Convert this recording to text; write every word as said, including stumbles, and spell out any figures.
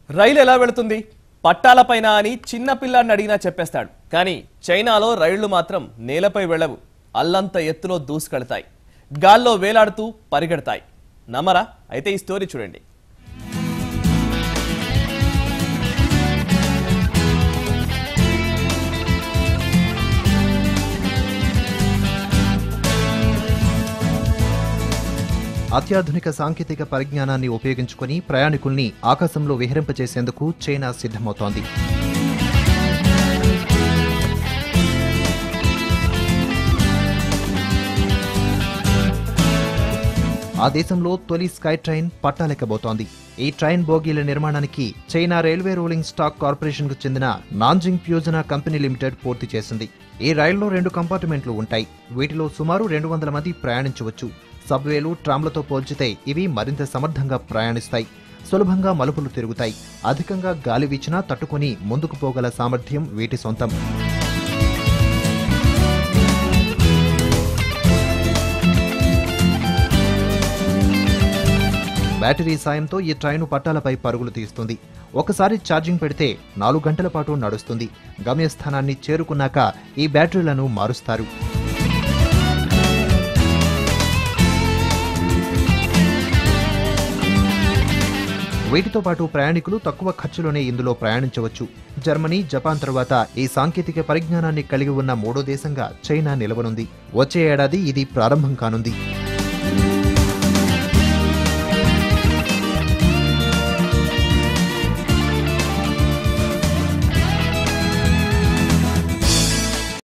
రైలు ఎలా వెళుతుంది? పట్టాలపైన అని చిన్న పిల్లాడిని అడిగినా చెప్పేస్తాడు. కానీ చైనాలో రైళ్లు మాత్రం నేలపై వెళ్ళవు. అల్లంత ఎత్తులో దూసుకెళ్తాయి, గాల్లో వేలాడుతూ పరిగెడతాయి. నమ్మరా? అయితే ఈ స్టోరీ చూడండి. అత్యాధునిక సాంకేతిక పరిజ్ఞానాన్ని ఉపయోగించుకుని ప్రయాణికుల్ని ఆకాశంలో విహరింపచేసేందుకు చైనా సిద్ధమవుతోంది. ఆ దేశంలో తొలి స్కై ట్రైన్ పట్టాలెక్కబోతోంది. ఈ ట్రైన్ బోగీల నిర్మాణానికి China railway rolling stock corporation కు చెందిన నాన్జింగ్ ఫ్యూజనా కంపెనీ లిమిటెడ్ పూర్తి చేసింది. ఈ రైల్లో రెండు కంపార్ట్మెంట్లు ఉంటాయి. వీటిలో సుమారు రెండు వందల మంది ప్రయాణించవచ్చు. సబ్వేలు, ట్రామ్లతో పోల్చితే ఇవి మరింత సమర్థంగా ప్రయాణిస్తాయి. సులభంగా మలుపులు తిరుగుతాయి. అధికంగా గాలి వీచినా తట్టుకుని ముందుకు పోగల సామర్థ్యం వీటి సొంతం. బ్యాటరీ సాయంతో ఈ ట్రైను పట్టాలపై పరుగులు తీస్తుంది. ఒకసారి ఛార్జింగ్ పెడితే నాలుగు గంటల పాటు నడుస్తుంది. గమ్యస్థానాన్ని చేరుకున్నాక ఈ బ్యాటరీలను మారుస్తారు. వీటితో పాటు ప్రయాణికులు తక్కువ ఖర్చులోనే ఇందులో ప్రయాణించవచ్చు. జర్మనీ, జపాన్ తర్వాత ఈ సాంకేతిక పరిజ్ఞానాన్ని కలిగి ఉన్న మూడో దేశంగా చైనా నిలవనుంది. వచ్చే ఏడాది ఇది ప్రారంభం కానుంది.